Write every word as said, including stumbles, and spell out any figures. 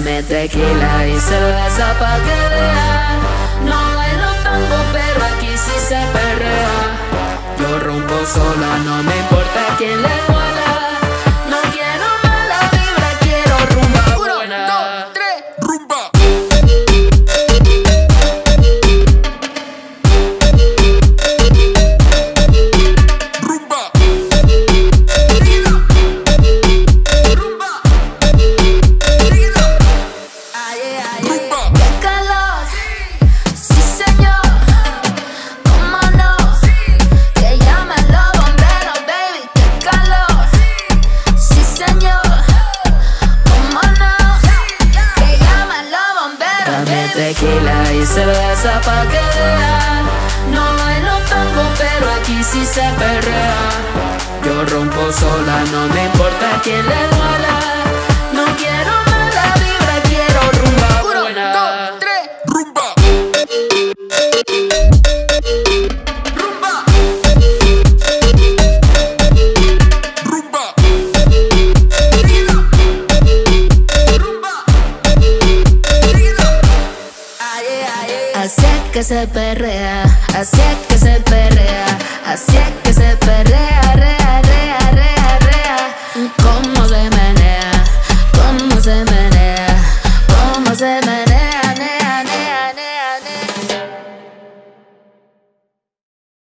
Dame tequila y cerveza pa' que vea. No bailo tango, pero aquí sí se perrea. Yo rompo sola, no me importa quién le duela. No quiero mala vibra, quiero rumba buena. Uno, dos, tres, rumba. Rumba. Rumba. Ay, ay, ay. Rumba. Qué calor, sí señor, cómo no, que llamen los bomberos, baby. Qué calor, sí señor, cómo no, que llamen los bomberos. Dame tequila y cerveza pa' que vea. No bailo tango, pero aquí sí se perrea. Yo rompo sola, no me importa quién le duela. No quiero mala vibra, quiero rumba Uno, buena. dos, tres, rumba. Rumba. Rumba. Rumba. Ay, ay, ay. Así es que se perrea, así es que se perrea, así es que se perrea, rea, rea, rea, rea. Cómo se menea, cómo se menea, cómo se menea.